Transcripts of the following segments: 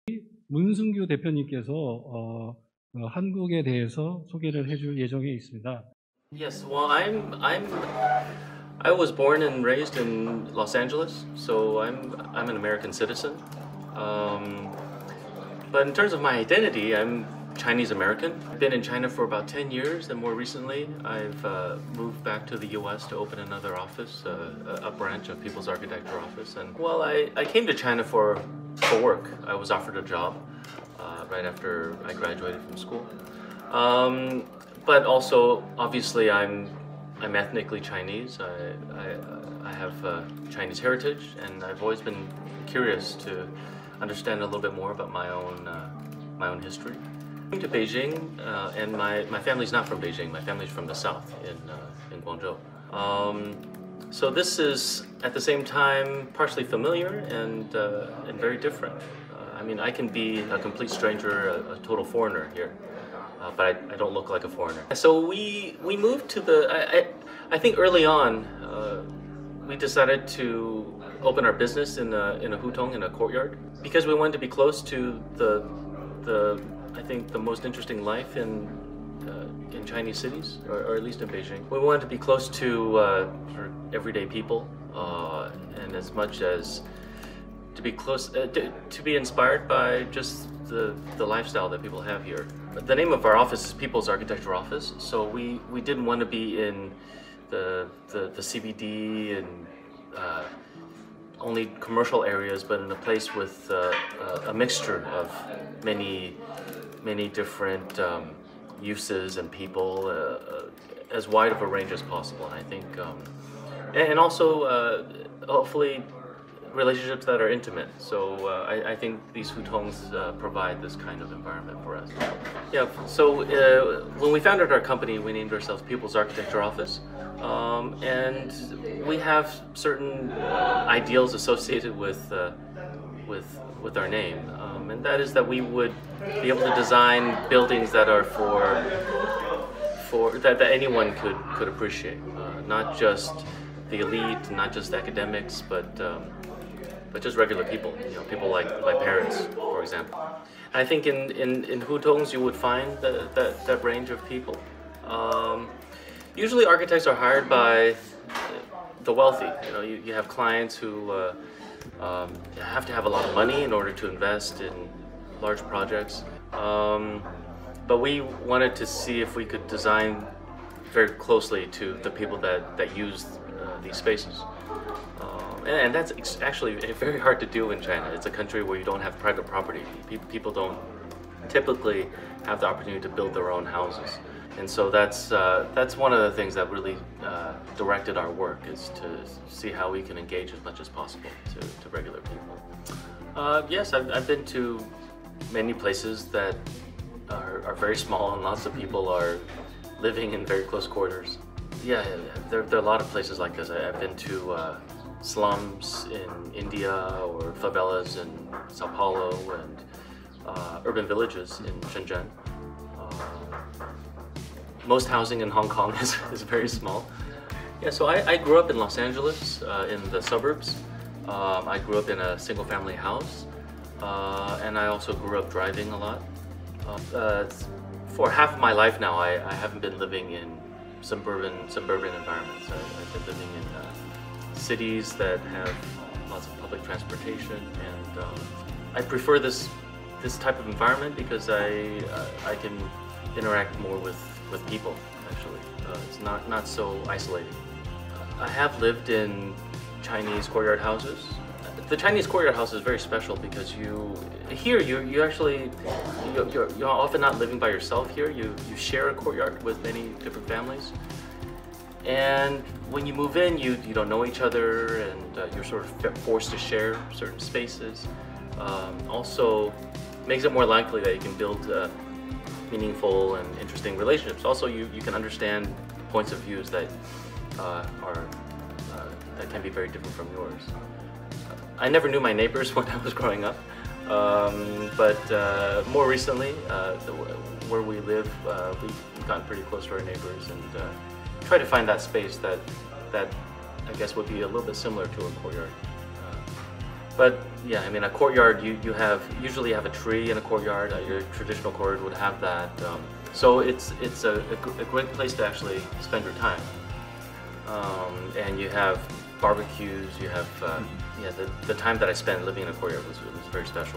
문승규 대표님께서 한국에 대해서 소개를 해줄 예정에 있습니다. Yes, well, I was born and raised in Los Angeles, so I'm an American citizen. But in terms of my identity, I'm Chinese American. I've been in China for about 10 years, and more recently, I've moved back to the U.S. to open another office, a branch of People's Architecture Office. And well, I came to China for work. I was offered a job right after I graduated from school. But also, obviously, I'm ethnically Chinese. I have Chinese heritage, and I've always been curious to understand a little bit more about my own history. I came to Beijing, and my family's not from Beijing. My family's from the south in Guangzhou. So this is at the same time partially familiar and very different. I mean, I can be a complete stranger, a total foreigner here. But I don't look like a foreigner. So we moved to I think early on, we decided to open our business in a hutong, in a courtyard, because we wanted to be close to I think the most interesting life in Chinese cities, or at least in Beijing. We wanted to be close to sort of everyday people, and as much as to be close, to be inspired by just the lifestyle that people have here. The name of our office is People's Architecture Office, so we didn't want to be in the CBD and only commercial areas, but in a place with a mixture of many different uses and people, as wide of a range as possible. And I think, and also hopefully relationships that are intimate. So I think these hutongs provide this kind of environment for us. Yeah, so when we founded our company, we named ourselves People's Architecture Office. And we have certain ideals associated with our name. And that is that we would be able to design buildings that are that anyone could appreciate. Not just the elite, not just academics, but just regular people, people like my parents, for example. I think in hutongs you would find that range of people. Usually architects are hired by the wealthy. You have clients who have to have a lot of money in order to invest in large projects. But we wanted to see if we could design very closely to the people that use these spaces. And that's actually very hard to do in China. It's a country where you don't have private property. People don't typically have the opportunity to build their own houses. And so that's one of the things that really directed our work, is to see how we can engage as much as possible to regular people. Yes, I've been to many places that are very small, and lots of people are living in very close quarters. Yeah, there are a lot of places like this. I've been to slums in India, or favelas in Sao Paulo, and urban villages in Shenzhen. Most housing in Hong Kong is very small. Yeah, so I grew up in Los Angeles, in the suburbs. I grew up in a single-family house, and I also grew up driving a lot. For half of my life now, I haven't been living in suburban environments. I've been living in cities that have lots of public transportation, and I prefer this type of environment because I can interact more with people. Actually, it's not so isolating. I have lived in Chinese courtyard houses. The Chinese courtyard house is very special because you're often not living by yourself here. You share a courtyard with many different families. And when you move in, you don't know each other, and you're sort of forced to share certain spaces. Also makes it more likely that you can build meaningful and interesting relationships. Also, you can understand points of views that that can be very different from yours. I never knew my neighbors when I was growing up, but more recently, where we live, we've gotten pretty close to our neighbors, and try to find that space that I guess would be a little bit similar to a courtyard. But yeah, I mean, a courtyard, you usually have a tree in a courtyard. Your traditional courtyard would have that. So it's a great place to actually spend your time. And you have barbecues. You have yeah, the time that I spent living in a courtyard was very special.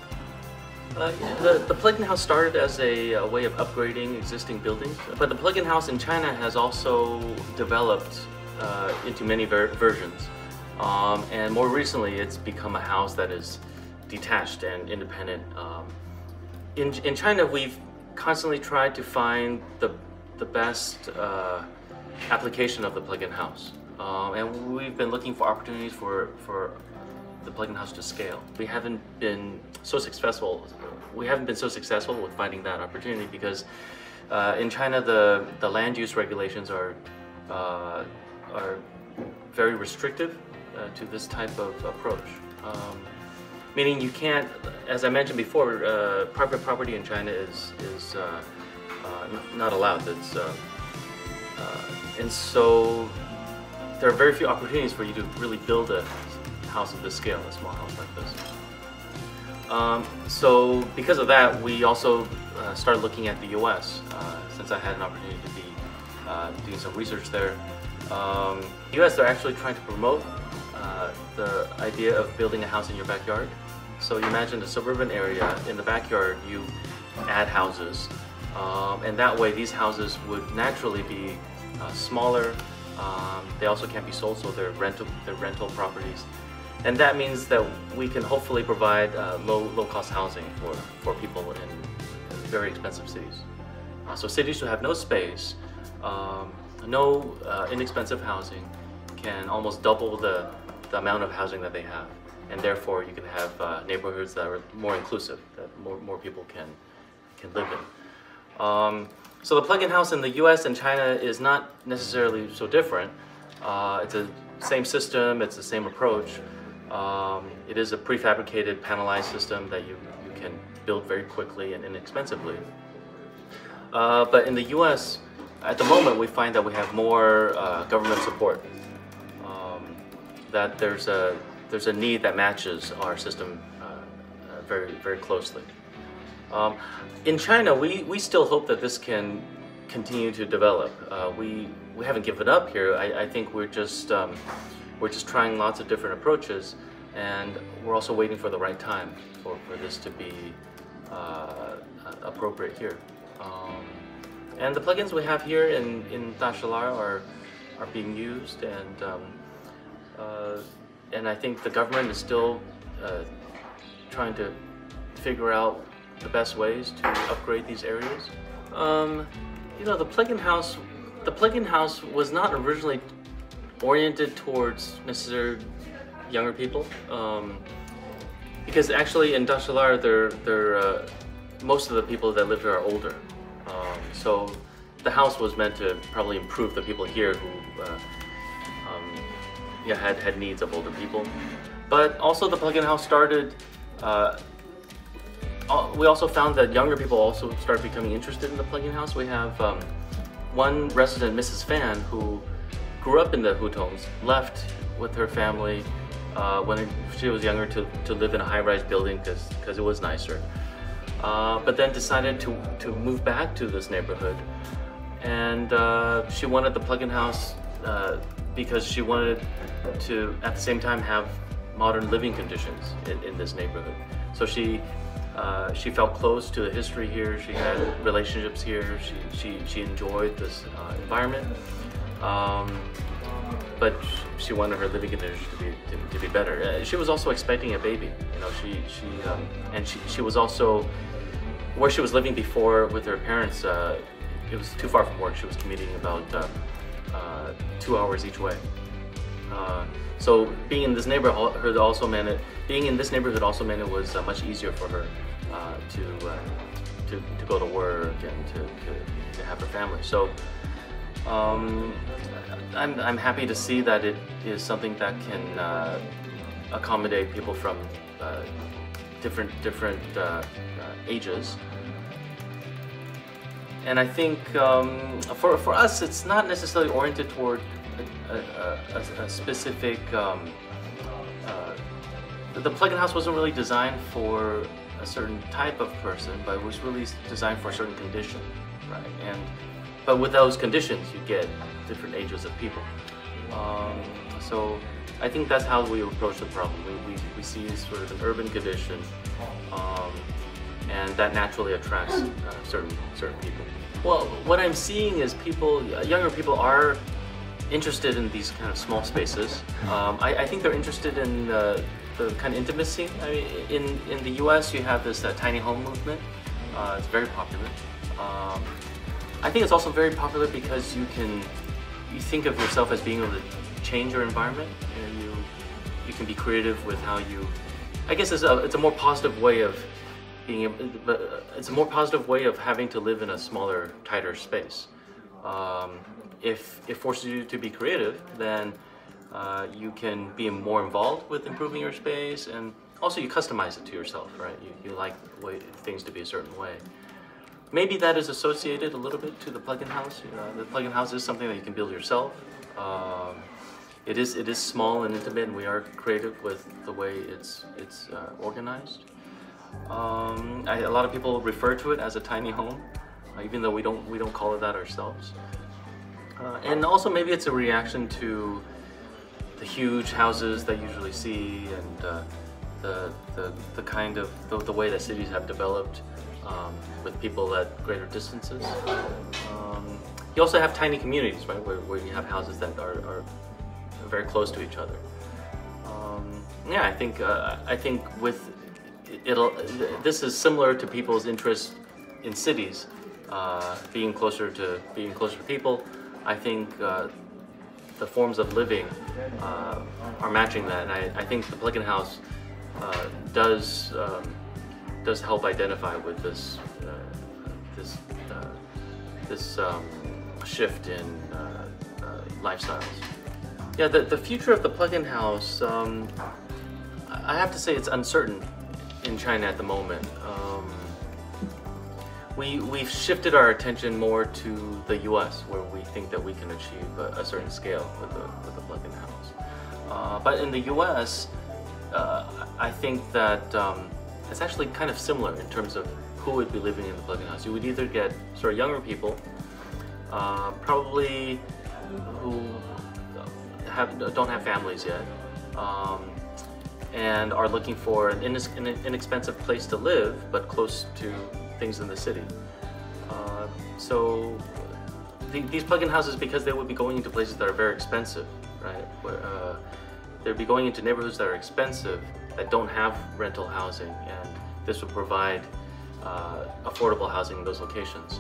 The plug-in house started as a way of upgrading existing buildings, but the plug-in house in China has also developed into many versions. And more recently, it's become a house that is detached and independent. In China, we've constantly tried to find the best application of the plug-in house. And we've been looking for opportunities for the plug-in house to scale. We haven't been so successful. We haven't been so successful with finding that opportunity because in China the land use regulations are very restrictive to this type of approach. Meaning you can't, as I mentioned before, private property in China is not allowed. It's and so there are very few opportunities for you to really build a house of this scale, a small house like this. So because of that, we also started looking at the U.S. Since I had an opportunity to be doing some research there. U.S. they're actually trying to promote the idea of building a house in your backyard. So you imagine a suburban area, in the backyard you add houses, and that way these houses would naturally be smaller. They also can't be sold, so they're rental properties. And that means that we can hopefully provide low-cost housing for people in very expensive cities. So cities who have no space, no inexpensive housing, can almost double the amount of housing that they have. And therefore you can have neighborhoods that are more inclusive, that more people can live in. So the plug-in house in the US and China is not necessarily so different. It's the same system, it's the same approach. It is a prefabricated panelized system that you can build very quickly and inexpensively. But in the US, at the moment, we find that we have more government support. That there's a need that matches our system very closely. In China, we still hope that this can continue to develop. We haven't given up here. I think we're just trying lots of different approaches, and we're also waiting for the right time for this to be appropriate here. And the plugins we have here in Dashilar are being used, and I think the government is still trying to figure out the best ways to upgrade these areas. You know, the plug-in house was not originally oriented towards necessarily younger people, because actually in Dashilar, most of the people that live here are older. So the house was meant to probably improve the people here who had needs of older people. But also the plug-in house started, we also found that younger people also started becoming interested in the plug-in house. We have one resident, Mrs. Fan, who grew up in the Hutongs, left with her family when she was younger to live in a high-rise building because it was nicer. But then decided to move back to this neighborhood, and she wanted the plug-in house because she wanted to at the same time have modern living conditions in this neighborhood. So she felt close to the history here. She had relationships here. She enjoyed this environment, but she wanted her living conditions to be better. She was also expecting a baby. You know, and she was also where she was living before with her parents. It was too far from work. She was commuting about 2 hours each way. So being in this neighborhood also meant it was much easier for her to go to work and to have her family. So I'm happy to see that it is something that can accommodate people from different ages. And I think for us, it's not necessarily oriented toward a specific the plug-in house wasn't really designed for a certain type of person, but it was really designed for a certain condition, right? But with those conditions, you get different ages of people. So I think that's how we approach the problem. We see sort of an urban condition, and that naturally attracts certain people. Well, what I'm seeing is younger people are interested in these kind of small spaces. I think they're interested in the kind of intimacy. I mean, in the U.S., you have this tiny home movement. It's very popular. I think it's also very popular because you think of yourself as being able to change your environment. You can be creative with how you. I guess it's a more positive way of being able. It's a more positive way of having to live in a smaller, tighter space. If it forces you to be creative, then you can be more involved with improving your space, and also you customize it to yourself, right? You like things to be a certain way. Maybe that is associated a little bit to the plug-in house. The plug-in house is something that you can build yourself. It is small and intimate, and we are creative with the way it's organized. A lot of people refer to it as a tiny home, even though we don't call it that ourselves. And also maybe it's a reaction to the huge houses that you usually see, and the kind of the way that cities have developed with people at greater distances. You also have tiny communities, right, where you have houses that are very close to each other. Yeah, I think with this is similar to people's interest in cities, being closer to people. I think the forms of living are matching that, and I think the plug-in house does help identify with this shift in lifestyles. Yeah, the future of the plug-in house, I have to say it's uncertain in China at the moment. We've shifted our attention more to the U.S., where we think that we can achieve a certain scale with the plug-in house. But in the U.S., I think that it's actually kind of similar in terms of who would be living in the plug-in house. You would either get sort of younger people, probably who don't have families yet, and are looking for an inexpensive place to live, but close to things in the city. So these plug-in houses, because they would be going into places that are very expensive, right? They'd be going into neighborhoods that are expensive, that don't have rental housing, and this would provide affordable housing in those locations.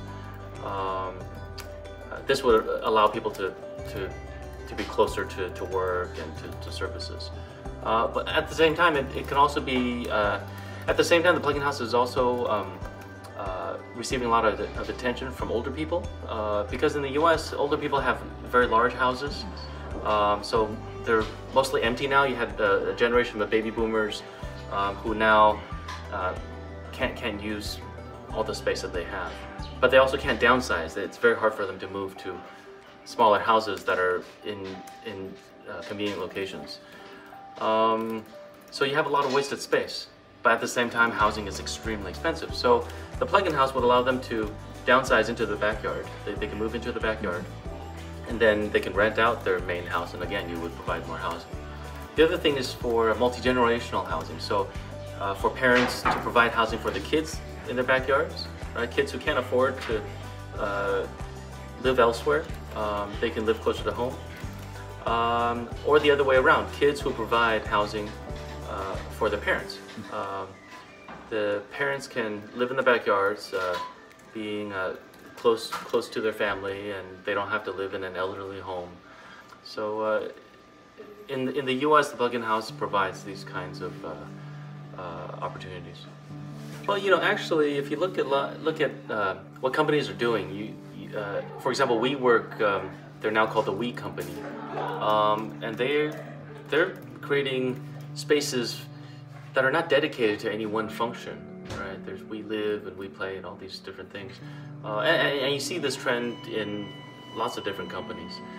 This would allow people to be closer to work and to services. But at the same time, it can also be, at the same time, the plug-in house is also receiving a lot of attention from older people, because in the US, older people have very large houses, so they're mostly empty now. You had a generation of baby boomers who now can't use all the space that they have, but they also can't downsize. It's very hard for them to move to smaller houses that are in convenient locations. So you have a lot of wasted space, but at the same time, housing is extremely expensive. So the plug-in house would allow them to downsize into the backyard. They can move into the backyard, and then they can rent out their main house, and again, you would provide more housing. The other thing is for multi-generational housing. So for parents to provide housing for the kids in their backyards, right? Kids who can't afford to live elsewhere, they can live closer to home. Or the other way around, kids who provide housing for their parents. The parents can live in the backyards, being close to their family, and they don't have to live in an elderly home. So in the U.S., the plug-in house provides these kinds of opportunities. Well, actually, if you look at what companies are doing, for example, WeWork, they're now called the We Company, and they're creating spaces that are not dedicated to any one function, right? There's We Live and We Play and all these different things, and you see this trend in lots of different companies.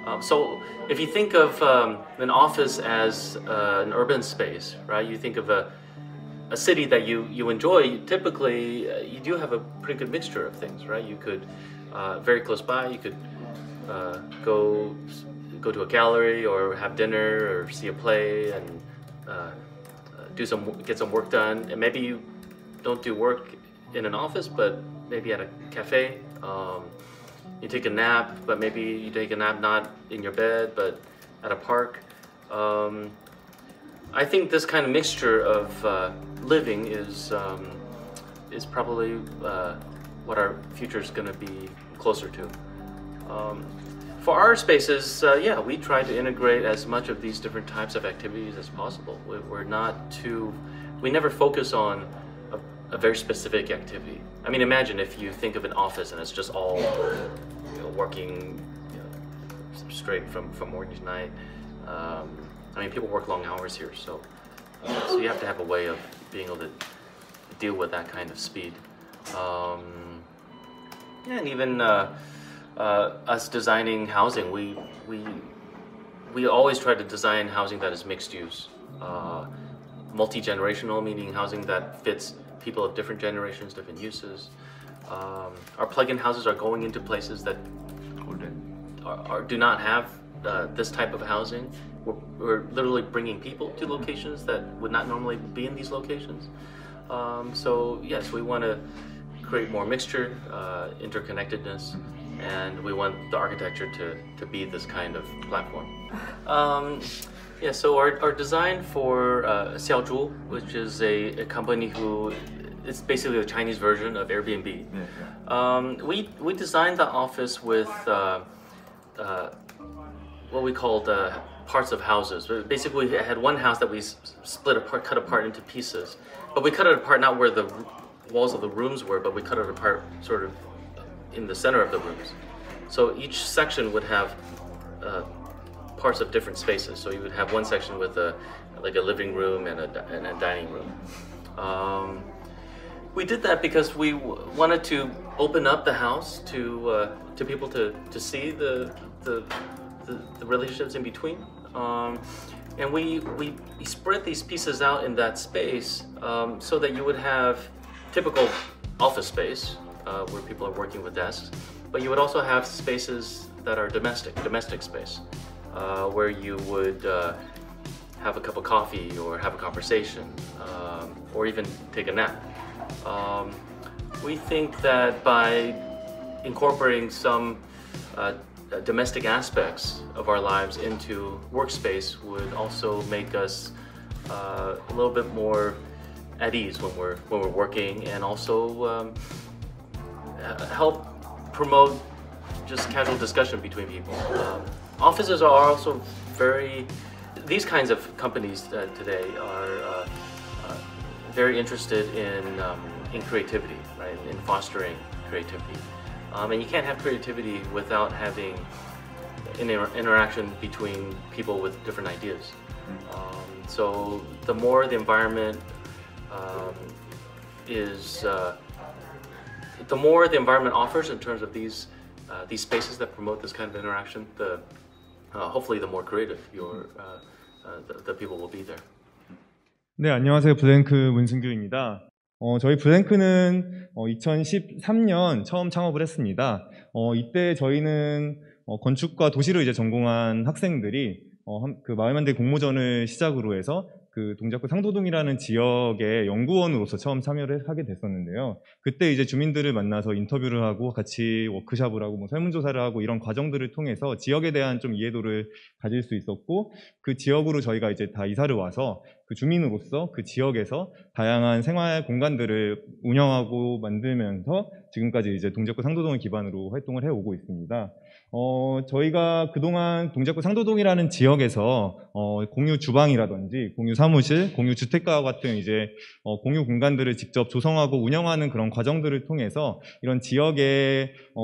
So if you think of an office as an urban space, right? You think of a city that you enjoy. Typically, you do have a pretty good mixture of things, right? You could very close by. You could go to a gallery or have dinner or see a play and get some work done. And maybe you don't do work in an office, but maybe at a cafe. You take a nap, but maybe you take a nap not in your bed, but at a park. I think this kind of mixture of living is probably what our future is going to be closer to. For our spaces, yeah, we try to integrate as much of these different types of activities as possible. We never focus on a very specific activity. I mean, imagine if you think of an office and it's just all working straight from morning to night. I mean, people work long hours here, so you have to have a way of being able to deal with that kind of speed. Yeah, and even us designing housing, we always try to design housing that is mixed use, multi-generational, meaning housing that fits people of different generations, different uses. Our plug-in houses are going into places that do not have this type of housing. We're literally bringing people to locations that would not normally be in these locations. So yes, we want to create more mixture, interconnectedness, and we want the architecture to be this kind of platform. Yeah, so our design for Xiaozhu, which is a company who it's basically a Chinese version of Airbnb. We designed the office with what we called parts of houses. Basically, we had one house that we cut apart into pieces, but we cut it apart not where the walls of the rooms were, but we cut it apart sort of in the center of the rooms. So each section would have parts of different spaces. So you would have one section with like a living room and a dining room. We did that because we wanted to open up the house to people to see the relationships in between. And we spread these pieces out in that space so that you would have typical office space where people are working with desks, but you would also have spaces that are domestic space, where you would have a cup of coffee or have a conversation, or even take a nap. We think that by incorporating some domestic aspects of our lives into workspace would also make us a little bit more at ease when we're working, and also help promote just casual discussion between people. Offices are also these kinds of companies today are very interested in creativity, right? In fostering creativity. And you can't have creativity without having an interaction between people with different ideas. So the more the environment the more the environment offers in terms of these spaces that promote this kind of interaction, hopefully the more creative the people will be there. 네, 안녕하세요. 블랭크 문승규입니다. 저희 블랭크는 2013년 처음 창업을 했습니다. 이때 저희는 건축과 도시를 이제 전공한 학생들이 그 마을만들기 공모전을 시작으로 해서 그 동작구 상도동이라는 지역의 연구원으로서 처음 참여를 하게 됐었는데요. 그때 이제 주민들을 만나서 인터뷰를 하고 같이 워크숍을 하고 뭐 설문조사를 하고 이런 과정들을 통해서 지역에 대한 좀 이해도를 가질 수 있었고, 그 지역으로 저희가 이제 다 이사를 와서 그 주민으로서 그 지역에서 다양한 생활 공간들을 운영하고 만들면서 지금까지 이제 동작구 상도동을 기반으로 활동을 해오고 있습니다. 저희가 그동안 동작구 상도동이라는 지역에서 공유 주방이라든지 공유 사무실, 공유 주택가와 같은 이제 공유 공간들을 직접 조성하고 운영하는 그런 과정들을 통해서 이런 지역의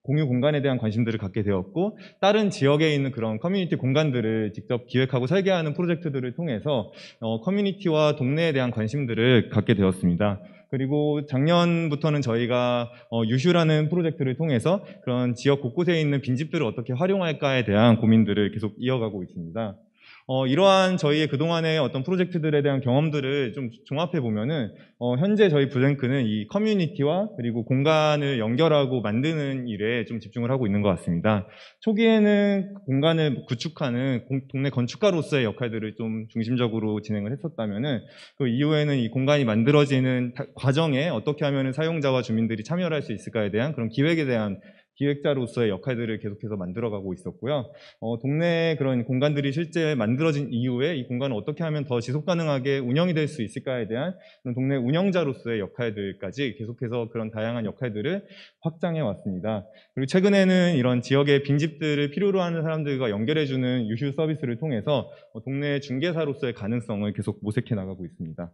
공유 공간에 대한 관심들을 갖게 되었고, 다른 지역에 있는 그런 커뮤니티 공간들을 직접 기획하고 설계하는 프로젝트들을 통해서 커뮤니티와 동네에 대한 관심들을 갖게 되었습니다. 그리고 작년부터는 저희가 유슈라는 프로젝트를 통해서 그런 지역 곳곳에 있는 빈집들을 어떻게 활용할까에 대한 고민들을 계속 이어가고 있습니다. 이러한 저희의 그동안의 어떤 프로젝트들에 대한 경험들을 좀 종합해 보면은 현재 저희 블랭크는 이 커뮤니티와 그리고 공간을 연결하고 만드는 일에 좀 집중을 하고 있는 것 같습니다. 초기에는 공간을 구축하는 동네 건축가로서의 역할들을 좀 중심적으로 진행을 했었다면은 그 이후에는 이 공간이 만들어지는 과정에 어떻게 하면은 사용자와 주민들이 참여할 수 있을까에 대한 그런 기획에 대한 기획자로서의 역할들을 계속해서 만들어가고 있었고요. 동네에 그런 공간들이 실제 만들어진 이후에 이 공간을 어떻게 하면 더 지속 가능하게 운영이 될 수 있을까에 대한 그런 동네 운영자로서의 역할들까지 계속해서 그런 다양한 역할들을 확장해 왔습니다. 그리고 최근에는 이런 지역의 빈집들을 필요로 하는 사람들과 연결해주는 유휴 서비스를 통해서 동네 중개사로서의 가능성을 계속 모색해 나가고 있습니다.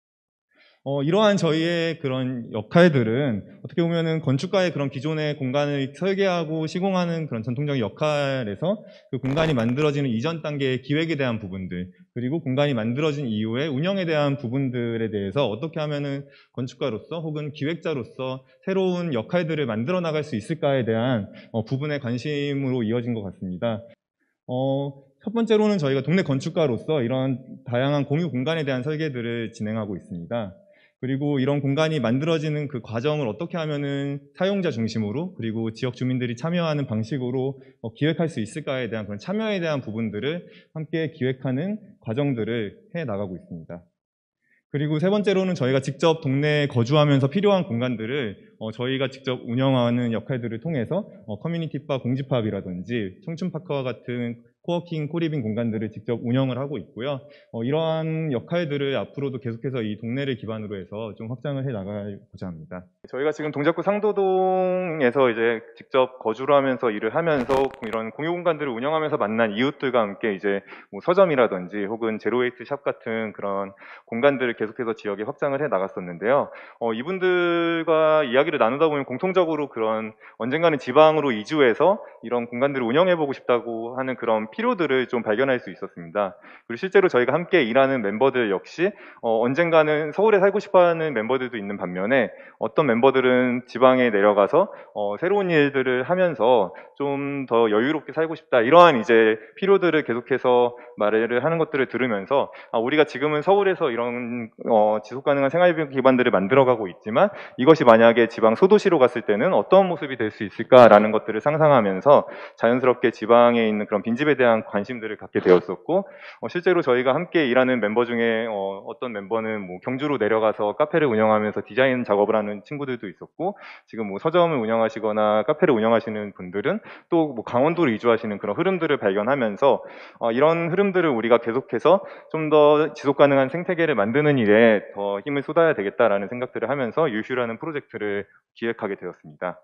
이러한 저희의 그런 역할들은 어떻게 보면은 건축가의 그런 기존의 공간을 설계하고 시공하는 그런 전통적인 역할에서 그 공간이 만들어지는 이전 단계의 기획에 대한 부분들, 그리고 공간이 만들어진 이후에 운영에 대한 부분들에 대해서 어떻게 하면은 건축가로서 혹은 기획자로서 새로운 역할들을 만들어 나갈 수 있을까에 대한 부분의 관심으로 이어진 것 같습니다. 첫 번째로는 저희가 동네 건축가로서 이런 다양한 공유 공간에 대한 설계들을 진행하고 있습니다. 그리고 이런 공간이 만들어지는 그 과정을 어떻게 하면은 사용자 중심으로 그리고 지역 주민들이 참여하는 방식으로 기획할 수 있을까에 대한 그런 참여에 대한 부분들을 함께 기획하는 과정들을 해 나가고 있습니다. 그리고 세 번째로는 저희가 직접 동네에 거주하면서 필요한 공간들을 저희가 직접 운영하는 역할들을 통해서 커뮤니티바 공집합이라든지 청춘파크와 같은 코워킹, 코리빙 공간들을 직접 운영을 하고 있고요. 이러한 역할들을 앞으로도 계속해서 이 동네를 기반으로 해서 좀 확장을 해 나가고자 합니다. 저희가 지금 동작구 상도동에서 이제 직접 거주를 하면서 일을 하면서 이런 공유 공간들을 운영하면서 만난 이웃들과 함께 이제 뭐 서점이라든지 혹은 제로웨이트 샵 같은 그런 공간들을 계속해서 지역에 확장을 해 나갔었는데요. 이분들과 이야기를 나누다 보면 공통적으로 그런 언젠가는 지방으로 이주해서 이런 공간들을 운영해보고 싶다고 하는 그런 필요들을 좀 발견할 수 있었습니다. 그리고 실제로 저희가 함께 일하는 멤버들 역시 언젠가는 서울에 살고 싶어하는 멤버들도 있는 반면에 어떤 멤버들은 지방에 내려가서 새로운 일들을 하면서 좀 더 여유롭게 살고 싶다, 이러한 이제 필요들을 계속해서 말을 하는 것들을 들으면서 우리가 지금은 서울에서 이런 지속 가능한 생활 기반들을 만들어가고 있지만 이것이 만약에 지방 소도시로 갔을 때는 어떤 모습이 될 수 있을까라는 것들을 상상하면서 자연스럽게 지방에 있는 그런 빈집에 대한 관심들을 갖게 되었었고, 실제로 저희가 함께 일하는 member 중에 어떤 멤버는 뭐 경주로 내려가서 카페를 운영하면서 디자인 작업을 하는 친구들도 있었고, 지금 뭐 서점을 운영하시거나 카페를 운영하시는 분들은 또 뭐 강원도로 이주하시는 그런 흐름들을 발견하면서 이런 흐름들을 우리가 계속해서 좀 더 지속 가능한 생태계를 만드는 일에 더 힘을 쏟아야 되겠다라는 생각들을 하면서 유슈라는 프로젝트를 기획하게 되었습니다.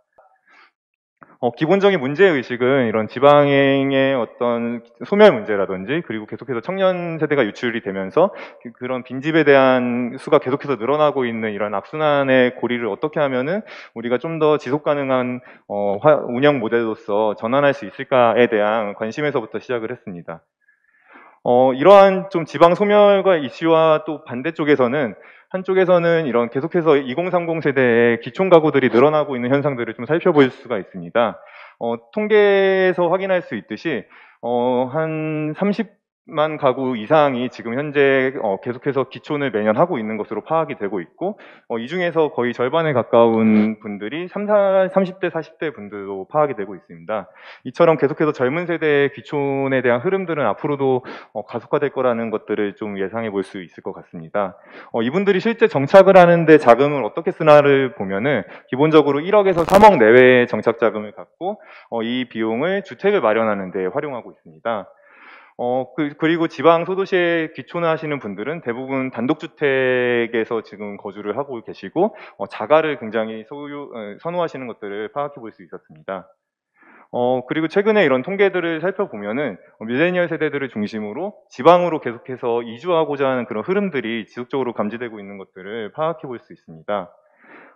기본적인 문제의식은 이런 지방행의 어떤 소멸 문제라든지, 그리고 계속해서 청년 세대가 유출이 되면서 그런 빈집에 대한 수가 계속해서 늘어나고 있는 이런 악순환의 고리를 어떻게 하면은 우리가 좀 더 지속 가능한 운영 모델로서 전환할 수 있을까에 대한 관심에서부터 시작을 했습니다. 이러한 좀 지방 소멸과 이슈와 또 반대쪽에서는, 한쪽에서는 이런 계속해서 2030 세대의 기촌 가구들이 늘어나고 있는 현상들을 좀 살펴볼 수가 있습니다. 통계에서 확인할 수 있듯이 한 30만 가구 이상이 지금 현재 계속해서 기촌을 매년 하고 있는 것으로 파악이 되고 있고, 이 중에서 거의 절반에 가까운 분들이 30대, 40대 분들로 파악이 되고 있습니다. 이처럼 계속해서 젊은 세대의 기촌에 대한 흐름들은 앞으로도 가속화될 거라는 것들을 좀 예상해 볼 수 있을 것 같습니다. 이분들이 실제 정착을 하는데 자금을 어떻게 쓰나를 보면은 기본적으로 1억에서 3억 내외의 정착 자금을 갖고 이 비용을 주택을 마련하는 데 활용하고 있습니다. 그리고 지방 소도시에 기촌하시는 분들은 대부분 단독주택에서 지금 거주를 하고 계시고, 자가를 굉장히 선호하시는 것들을 파악해 볼 수 있었습니다. 그리고 최근에 이런 통계들을 살펴보면은 밀레니얼 세대들을 중심으로 지방으로 계속해서 이주하고자 하는 그런 흐름들이 지속적으로 감지되고 있는 것들을 파악해 볼 수 있습니다.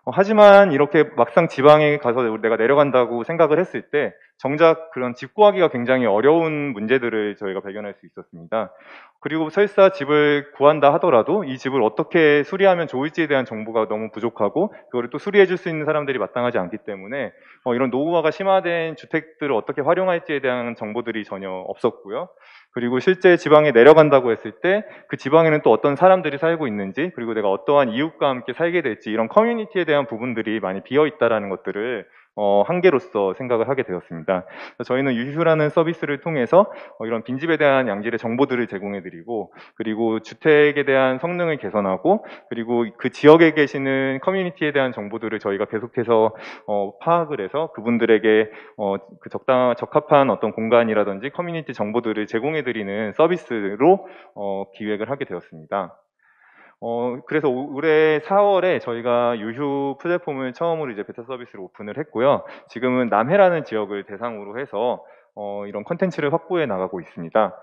하지만 이렇게 막상 지방에 가서 내가 내려간다고 생각을 했을 때 정작 그런 집 구하기가 굉장히 어려운 문제들을 저희가 발견할 수 있었습니다. 그리고 설사 집을 구한다 하더라도 이 집을 어떻게 수리하면 좋을지에 대한 정보가 너무 부족하고 그거를 또 수리해 줄 수 있는 사람들이 마땅하지 않기 때문에 이런 노후화가 심화된 주택들을 어떻게 활용할지에 대한 정보들이 전혀 없었고요. 그리고 실제 지방에 내려간다고 했을 때 그 지방에는 또 어떤 사람들이 살고 있는지 그리고 내가 어떠한 이웃과 함께 살게 될지 이런 커뮤니티에 대한 부분들이 많이 비어 있다라는 것들을 한계로서 생각을 하게 되었습니다. 그래서 저희는 유휴라는 서비스를 통해서 이런 빈집에 대한 양질의 정보들을 제공해드리고 그리고 주택에 대한 성능을 개선하고 그리고 그 지역에 계시는 커뮤니티에 대한 정보들을 저희가 계속해서 파악을 해서 그분들에게 그 적합한 어떤 공간이라든지 커뮤니티 정보들을 제공해드리는 서비스로 기획을 하게 되었습니다. 그래서 올해 4월에 저희가 유휴 플랫폼을 처음으로 이제 베타 서비스를 오픈을 했고요. 지금은 남해라는 지역을 대상으로 해서 이런 컨텐츠를 확보해 나가고 있습니다.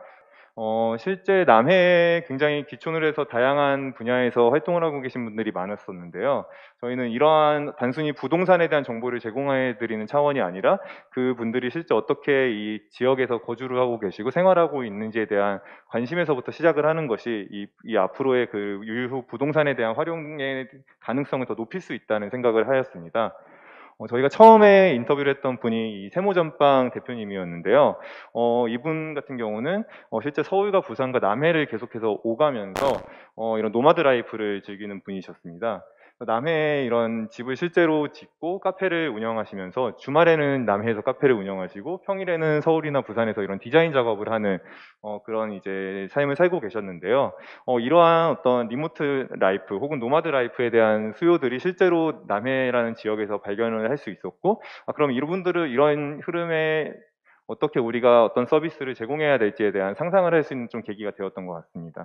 실제 남해에 굉장히 기촌을 해서 다양한 분야에서 활동을 하고 계신 분들이 많았었는데요. 저희는 이러한 단순히 부동산에 대한 정보를 제공해 드리는 차원이 아니라 그 분들이 실제 어떻게 이 지역에서 거주를 하고 계시고 생활하고 있는지에 대한 관심에서부터 시작을 하는 것이 이 앞으로의 그 유휴 부동산에 대한 활용의 가능성을 더 높일 수 있다는 생각을 하였습니다. 저희가 처음에 인터뷰를 했던 분이 이 세모전빵 대표님이었는데요. 이분 같은 경우는 실제 서울과 부산과 남해를 계속해서 오가면서 이런 노마드 라이프를 즐기는 분이셨습니다. 남해에 이런 집을 실제로 짓고 카페를 운영하시면서 주말에는 남해에서 카페를 운영하시고 평일에는 서울이나 부산에서 이런 디자인 작업을 하는 그런 이제 삶을 살고 계셨는데요. 이러한 어떤 리모트 라이프 혹은 노마드 라이프에 대한 수요들이 실제로 남해라는 지역에서 발견을 할 수 있었고, 그럼 이분들은 이런 흐름에 어떻게 우리가 어떤 서비스를 제공해야 될지에 대한 상상을 할 수 있는 좀 계기가 되었던 것 같습니다.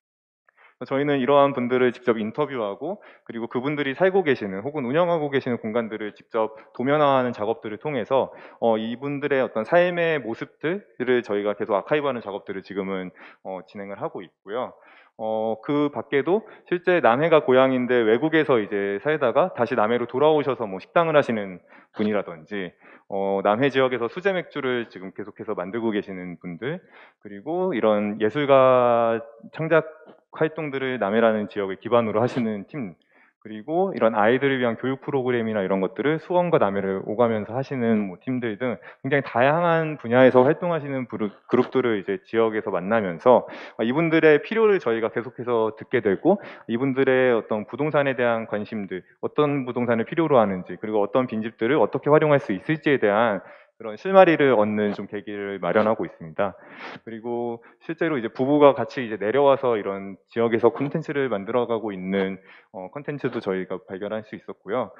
저희는 이러한 분들을 직접 인터뷰하고 그리고 그분들이 살고 계시는 혹은 운영하고 계시는 공간들을 직접 도면화하는 작업들을 통해서 이분들의 어떤 삶의 모습들을 저희가 계속 아카이브하는 작업들을 지금은 진행을 하고 있고요. 그 밖에도 실제 남해가 고향인데 외국에서 이제 살다가 다시 남해로 돌아오셔서 뭐 식당을 하시는 분이라든지 남해 지역에서 수제 맥주를 지금 계속해서 만들고 계시는 분들 그리고 이런 예술가 창작 활동들을 남해라는 지역을 기반으로 하시는 팀 그리고 이런 아이들을 위한 교육 프로그램이나 이런 것들을 수원과 남해를 오가면서 하시는 뭐 팀들 등 굉장히 다양한 분야에서 활동하시는 그룹들을 이제 지역에서 만나면서 이분들의 필요를 저희가 계속해서 듣게 되고 이분들의 어떤 부동산에 대한 관심들 어떤 부동산을 필요로 하는지 그리고 어떤 빈집들을 어떻게 활용할 수 있을지에 대한 그런 실마리를 얻는 좀 계기를 마련하고 있습니다. 그리고 실제로 이제 부부가 같이 이제 내려와서 이런 지역에서 콘텐츠를 만들어가고 있는 콘텐츠도 저희가 발견할 수 있었고요.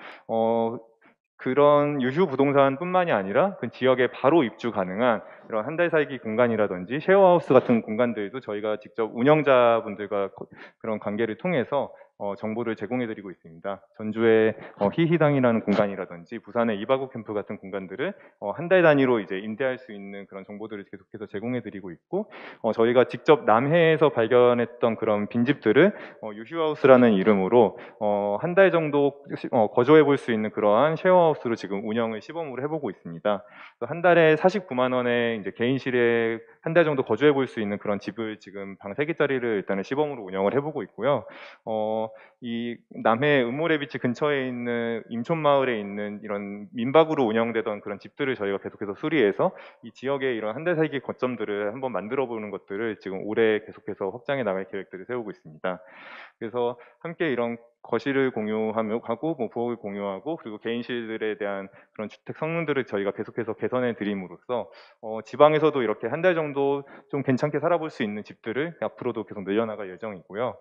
그런 유휴 부동산뿐만이 아니라 그 지역에 바로 입주 가능한 이런 한 달 살기 공간이라든지 쉐어하우스 같은 공간들도 저희가 직접 운영자분들과 그런 관계를 통해서 정보를 제공해드리고 있습니다. 전주의 희희당이라는 공간이라든지 부산의 이바구 캠프 같은 공간들을 한 달 단위로 이제 임대할 수 있는 그런 정보들을 계속해서 제공해드리고 있고 저희가 직접 남해에서 발견했던 그런 빈집들을 유휴하우스라는 이름으로 한 달 정도 거주해 볼 수 있는 그러한 쉐어하우스로 지금 운영을 시범으로 해보고 있습니다. 한 달에 49만 원에 이제 개인실에 한 달 정도 거주해 볼 수 있는 그런 집을 지금 방 3개짜리를 일단은 시범으로 운영을 해보고 있고요. 이 남해 음모래비치 근처에 있는 임촌마을에 있는 이런 민박으로 운영되던 그런 집들을 저희가 계속해서 수리해서 이 지역의 이런 한 달 살기 거점들을 한번 만들어 보는 것들을 지금 올해 계속해서 확장해 나갈 계획들을 세우고 있습니다. 그래서 함께 이런 거실을 공유하고 뭐 부엌을 공유하고 그리고 개인실들에 대한 그런 주택 성능들을 저희가 계속해서 개선해 드림으로써 지방에서도 이렇게 한 달 정도 좀 괜찮게 살아볼 수 있는 집들을 앞으로도 계속 늘려나갈 예정이고요.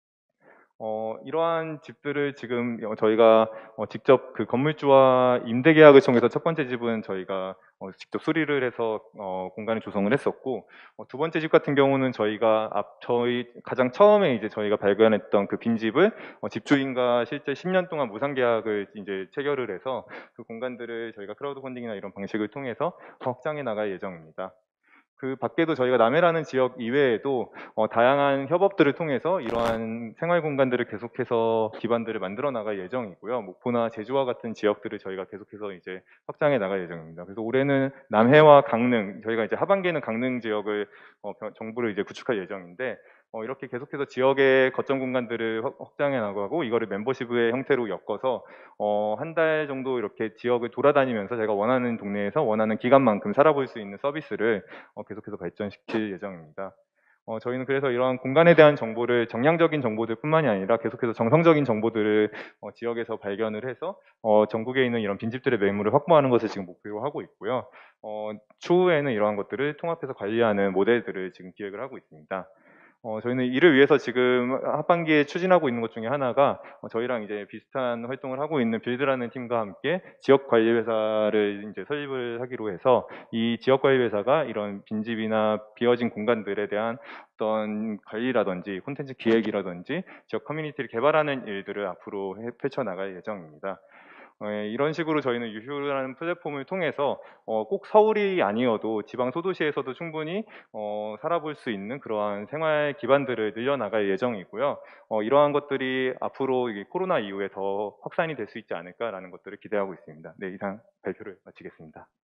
이러한 집들을 지금 저희가 직접 그 건물주와 임대 계약을 통해서 첫 번째 집은 저희가 직접 수리를 해서 공간을 조성을 했었고 두 번째 집 같은 경우는 저희가 저희 가장 처음에 이제 저희가 발견했던 그 빈집을 집주인과 실제 10년 동안 무상 계약을 이제 체결을 해서 그 공간들을 저희가 크라우드 펀딩이나 이런 방식을 통해서 확장해 나갈 예정입니다. 그 밖에도 저희가 남해라는 지역 이외에도 다양한 협업들을 통해서 이러한 생활 공간들을 계속해서 기반들을 만들어 나갈 예정이고요. 목포나 제주와 같은 지역들을 저희가 계속해서 이제 확장해 나갈 예정입니다. 그래서 올해는 남해와 강릉, 저희가 이제 하반기에는 강릉 지역을 정부를 이제 구축할 예정인데 이렇게 계속해서 지역의 거점 공간들을 확장해 나가고 이거를 멤버십의 형태로 엮어서 한 달 정도 이렇게 지역을 돌아다니면서 제가 원하는 동네에서 원하는 기간만큼 살아볼 수 있는 서비스를 계속해서 발전시킬 예정입니다. 저희는 그래서 이러한 공간에 대한 정보를 정량적인 정보들뿐만이 아니라 계속해서 정성적인 정보들을 지역에서 발견을 해서 전국에 있는 이런 빈집들의 매물을 확보하는 것을 지금 목표로 하고 있고요. 추후에는 이러한 것들을 통합해서 관리하는 모델들을 지금 기획을 하고 있습니다. 저희는 이를 위해서 지금 하반기에 추진하고 있는 것 중에 하나가 저희랑 이제 비슷한 활동을 하고 있는 빌드라는 팀과 함께 지역 관리 회사를 이제 설립을 하기로 해서 이 지역 관리 회사가 이런 빈집이나 비어진 공간들에 대한 어떤 관리라든지 콘텐츠 기획이라든지 지역 커뮤니티를 개발하는 일들을 앞으로 펼쳐 나갈 예정입니다. 이런 식으로 저희는 유휴라는 플랫폼을 통해서 꼭 서울이 아니어도 지방 소도시에서도 충분히 살아볼 수 있는 그러한 생활 기반들을 늘려나갈 예정이고요. 이러한 것들이 앞으로 이게 코로나 이후에 더 확산이 될 수 있지 않을까라는 것들을 기대하고 있습니다. 네, 이상 발표를 마치겠습니다.